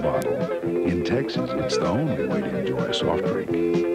bottle. In Texas, it's the only way to enjoy a soft drink.